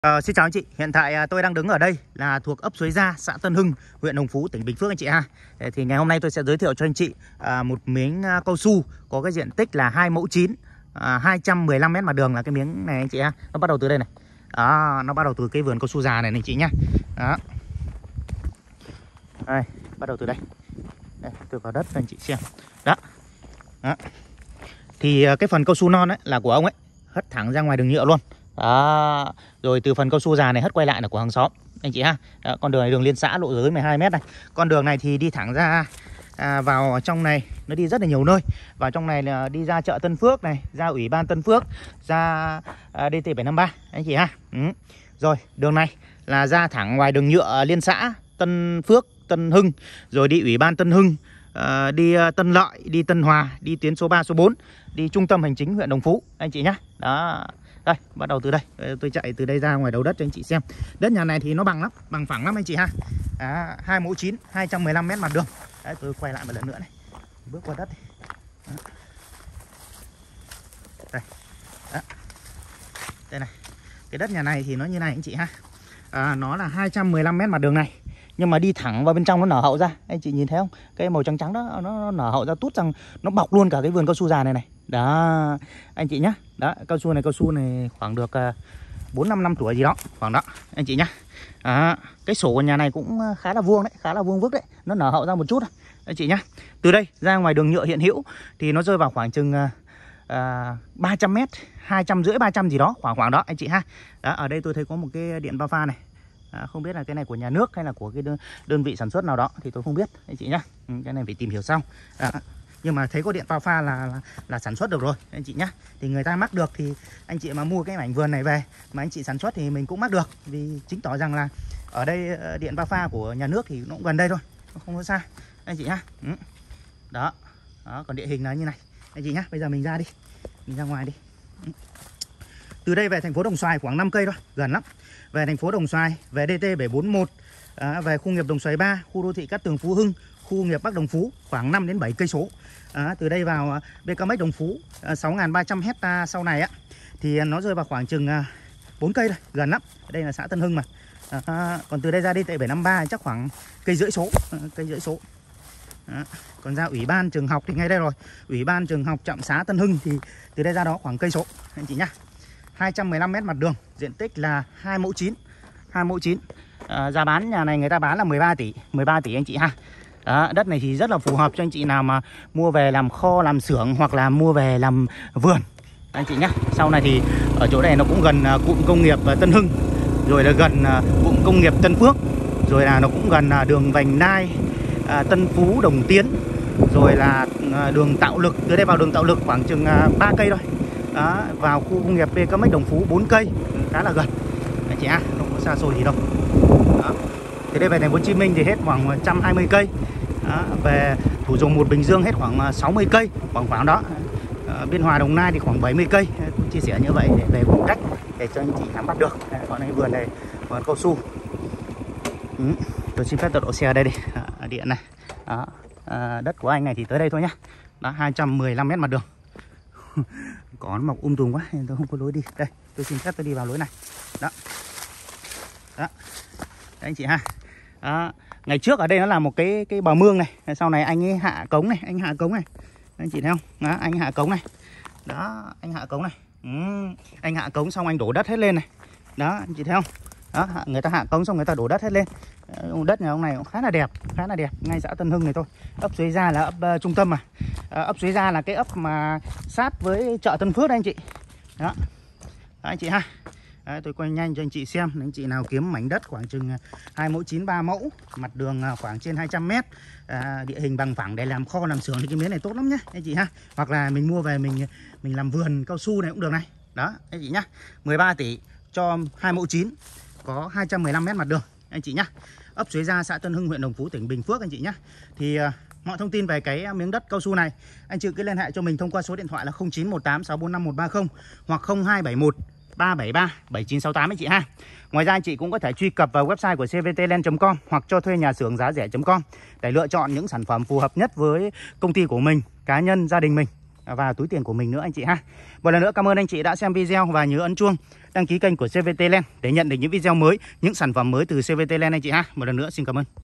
Xin chào anh chị, hiện tại tôi đang đứng ở đây là thuộc ấp Suối Gia, xã Tân Hưng, huyện Đồng Phú, tỉnh Bình Phước anh chị ha. Thì ngày hôm nay tôi sẽ giới thiệu cho anh chị một miếng cao su có cái diện tích là 2 mẫu 9, 215 m mặt đường là cái miếng này anh chị ha. Nó bắt đầu từ đây này. Đó, nó bắt đầu từ cái vườn cao su già này anh chị nhá. Đó. Đây, bắt đầu từ đây. Đây, tôi vào đất cho anh chị xem. Đó. Đó. Thì cái phần cao su non ấy là của ông ấy, hất thẳng ra ngoài đường nhựa luôn. Đó. Rồi từ phần cao su già này hất quay lại là của hàng xóm anh chị ha. Đó, con đường này đường liên xã lộ giới 12 m này. Con đường này thì đi thẳng ra vào trong này, nó đi rất là nhiều nơi. Vào trong này là đi ra chợ Tân Phước này, ra Ủy ban Tân Phước, ra DT753 anh chị ha. Rồi đường này là ra thẳng ngoài đường nhựa liên xã Tân Phước, Tân Hưng, rồi đi Ủy ban Tân Hưng, đi Tân Lợi, đi Tân Hòa, đi tuyến số 3, số 4, đi trung tâm hành chính huyện Đồng Phú anh chị nhá. Đó. Đây, bắt đầu từ đây. Tôi chạy từ đây ra ngoài đầu đất cho anh chị xem. Đất nhà này thì nó bằng lắm, bằng phẳng lắm anh chị ha. 2 mẫu 9, 215 m mặt đường. Đấy, tôi quay lại một lần nữa này. Bước qua đất. Đó. Đây. Đó. Đây này. Cái đất nhà này thì nó như này anh chị ha. Nó là 215 m mặt đường này. Nhưng mà đi thẳng vào bên trong nó nở hậu ra. Anh chị nhìn thấy không? Cái màu trắng trắng đó nó nở hậu ra tút rằng nó bọc luôn cả cái vườn cao su già này này. Đó, anh chị nhá. Đó, cao su này khoảng được 4-5 năm tuổi gì đó, khoảng đó anh chị nhá. Cái sổ của nhà này cũng khá là vuông đấy, khá là vuông vức đấy, nó nở hậu ra một chút anh chị nhá. Từ đây ra ngoài đường nhựa hiện hữu thì nó rơi vào khoảng chừng 300 m, 250 300 gì đó, khoảng đó anh chị ha. Đó, ở đây tôi thấy có một cái điện bao pha này. Không biết là cái này của nhà nước hay là của cái đơn vị sản xuất nào đó thì tôi không biết anh chị nhá. Cái này phải tìm hiểu sau. Nhưng mà thấy có điện bao pha là sản xuất được rồi anh chị nhá. Thì người ta mắc được thì anh chị mà mua cái mảnh vườn này về mà anh chị sản xuất thì mình cũng mắc được, vì chứng tỏ rằng là ở đây điện bao pha của nhà nước thì nó cũng gần đây thôi, nó không có xa anh chị nhá. Đó. Đó, còn địa hình là như này anh chị nhá. Bây giờ mình ra đi, mình ra ngoài đi. Từ đây về thành phố Đồng Xoài khoảng 5 cây thôi, gần lắm. Về thành phố Đồng Xoài, về DT741, về khu nghiệp Đồng Xoài 3, khu đô thị Cát Tường Phú Hưng, khu nghiệp Bắc Đồng Phú khoảng 5 đến 7 cây số. Từ đây vào BKMX Đồng Phú 6.300 hecta sau này á thì nó rơi vào khoảng chừng 4 cây thôi, gần lắm. Đây là xã Tân Hưng mà. Còn từ đây ra DT753 chắc khoảng cây rưỡi số, Còn ra Ủy ban trường học thì ngay đây rồi. Ủy ban trường học trạm xá Tân Hưng thì từ đây ra đó khoảng cây số anh chị nhá. 215 m mặt đường, diện tích là 2 mẫu 9. 2 mẫu 9. Giá bán nhà này người ta bán là 13 tỷ anh chị ha. Đó, đất này thì rất là phù hợp cho anh chị nào mà mua về làm kho, làm xưởng hoặc là mua về làm vườn anh chị nhá. Sau này thì ở chỗ này nó cũng gần cụm công nghiệp Tân Hưng, rồi là gần cụm công nghiệp Tân Phước, rồi là nó cũng gần đường Vành Đai, Tân Phú, Đồng Tiến, rồi là đường Tạo Lực. Từ đây vào đường Tạo Lực khoảng chừng 3 cây thôi. Đó, vào khu công nghiệp BKMX Đồng Phú 4 cây, khá là gần anh chị ha, không có xa xôi gì đâu. Đó. Từ đây về thành phố Hồ Chí Minh thì hết khoảng 120 cây. Đó, về Thủ Dầu Một, Bình Dương hết khoảng 60 cây, khoảng đó. Biên Hòa, Đồng Nai thì khoảng 70 cây. Tôi chia sẻ như vậy để về khoảng cách để cho anh chị nắm bắt được. Còn này vườn này, vườn cao su. Tôi xin phép tọa độ xe ở đây đi, điện này. Đó. Đất của anh này thì tới đây thôi nhá. Đó, 215 m mặt đường. Có nó mọc tùm quá nên tôi không có lối đi. Đây, tôi xin phép tôi đi vào lối này. Đó. Đó. Đấy anh chị ha. Đó. Ngày trước ở đây nó là một cái bờ mương này. Sau này anh ấy hạ cống này, anh hạ cống này. Anh chị thấy không? Đó, anh hạ cống này. Đó, anh hạ cống này. Anh hạ cống xong anh đổ đất hết lên này. Đó, anh chị thấy không? Đó, người ta hạ cống xong người ta đổ đất hết lên. Đất nhà ông này cũng khá là đẹp, ngay xã Tân Hưng này thôi. Ấp Suối Gia là ấp trung tâm mà. Ấp Suối Gia là cái ấp mà sát với chợ Tân Phước đấy anh chị. Đó. Đó anh chị ha. Đấy, tôi quay nhanh cho anh chị xem. Anh chị nào kiếm mảnh đất khoảng chừng 2 mẫu 9, 3 mẫu, mặt đường khoảng trên 200 m, địa hình bằng phẳng để làm kho, làm xưởng thì cái miếng này tốt lắm nhé anh chị ha. Hoặc là mình mua về mình làm vườn cao su này cũng được này. Đó anh chị nhá. 13 tỷ cho 2 mẫu 9, có 215 m mặt đường anh chị nhá. Ấp Suối Gia, xã Tân Hưng, huyện Đồng Phú, tỉnh Bình Phước anh chị nhá. Thì mọi thông tin về cái miếng đất cao su này anh chị cứ liên hệ cho mình thông qua số điện thoại là 0918 645 130 hoặc 0271 373 7968 anh chị ha. Ngoài ra anh chị cũng có thể truy cập vào website của cvtland.com hoặc cho thuê nhà xưởng giá rẻ.com để lựa chọn những sản phẩm phù hợp nhất với công ty của mình, cá nhân, gia đình mình. vào túi tiền của mình nữa anh chị ha. Một lần nữa cảm ơn anh chị đã xem video và nhớ ấn chuông đăng ký kênh của CVT Land để nhận được những video mới, những sản phẩm mới từ CVT Land anh chị ha. Một lần nữa xin cảm ơn.